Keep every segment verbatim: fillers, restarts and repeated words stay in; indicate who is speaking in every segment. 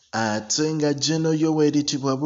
Speaker 1: Ate nga General Yoweri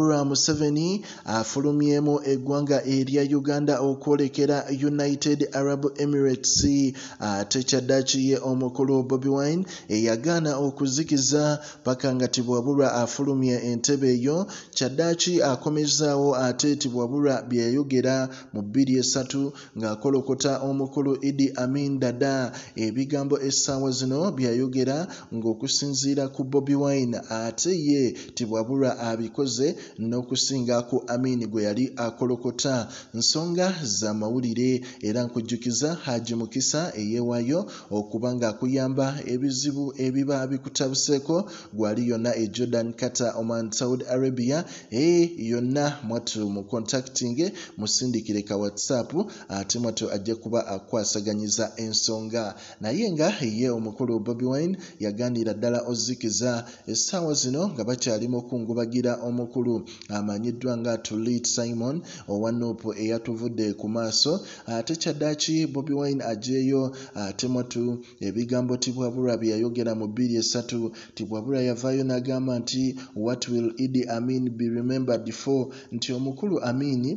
Speaker 1: Museveni afulumyemu egwanga erya Uganda okwolekera United Arab Emirates. Ate kyaddaaki ye omukulu Bobi Wine eyagaana okuzikiza paka nga Tibwabulwa afulumye entebe eyo. Kyaddaaki akomezaawo ate Tibwabulwa bye yayogera mu bbiri esatu ng'akolokota omukulu Idi Amin Dada ebigambo essaawa zino byayogera ng'okusinziira ku Bobi Wine ate ye Tibwabulwa abikoze n'okusinga ku Amin gwe yali akolokota. Nsonga za mawulire era nkujjukiza Haji Mukisa eyeewayo okuba ng'akuyamba ebizibu ebiba bikutabuseeko gwali yonna e Jordan, Qatar, Oman, Saudi Arabia e yonna mwatu mu contacting musindikire ka WhatsApp ate mwatu ajja kuba akwasaganyiza ensonga. Naye nga ye omukulu Bobi Wine yaganira ddala Ozikiza essaawa zino nga bakyalimu okungubagira omukulu amanyiddwa nga Tulit Simon owa Nuupu eyatuvudde ku maaso. Ate kyaddaaki Bobi Wine ajeeyo ate mwatu ebigambo Tibwabulwa bye yayogera mu bbiri esatu. Tibwabulwa yavaayo n'agamba nti what will Idi Amin be remembered for, nti omukulu Amin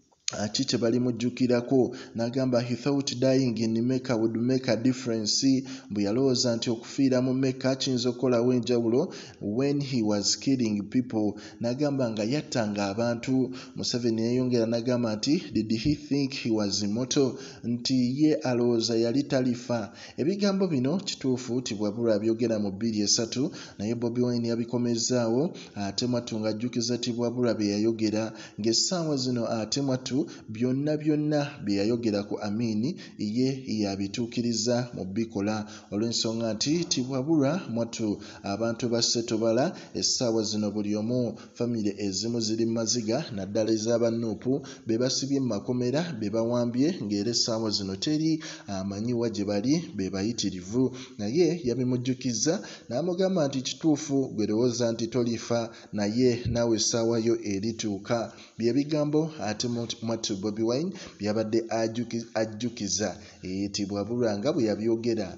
Speaker 1: Aki kye balimujjukirako n'agamba he thought dying in Mecca would make a difference. Bwe yalowooza nti okufiira mu Mecca kiyinza okukolawo enjawulo when he was killing people, n'agamba nga yattanga abantu. Museveni yayongera n'agamba nti did he think he was immortal, nti ye alowooza yali talifa. Ebigambo bino kituufu Tibwabulwa byogera mu bbiri esatu naye Bobi Wine yabikomezaawo ate mwatu ng'ajjukiza Tibwabulwa bye yayogera ng'essaawa zino ate mwatu byonna byonna bye yayogera ku Amin ye yabituukiriza mu bikola olw'ensonga nti Tibwabulwa mwatu abantu basse tobala essaawa zino buli omu famire ezimu ziri maziga naddala ez'aba Nuupu be basibye mu makomera be bawambye ng'era essaawa zino teri amanyiwa gye bali be bayitirivu. Naye yabimujjukiza n'amugamba nti kituufu gwe lowooza nti tolifa naye naawe essaawa yo erituuka. Bye bigambo ate mwatu Bobi Wine byabadde ajjukiza e Tibwabulwa nga bwe yabyogera.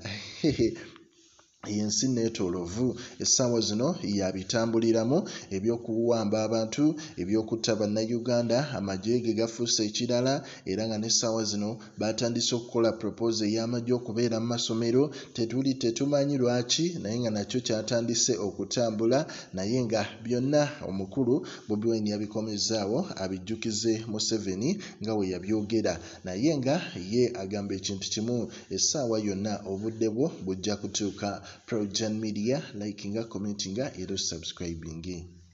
Speaker 1: Ensi neetoolovu essaawa zino yabitambuliramu ebyokuwamba abantu ebyokutta bannayuganda amagye ge gafuuse ekirala era nga n'essaawa zino batandise okukola proposal ey'amagye okubeera mu masomero. Tetuli tetumanyi lwaki naye nga nakyo kyatandise okutambula naye nga byonna omukulu Bobi Wine yabikomezaawo abijjukize Museveni nga we yabyogera naye nga ye agamba ekintu kimu essaawa yonna obudde bwo bujja kutuuka. PROJOURN Media, likinga, commentinga era subscribing.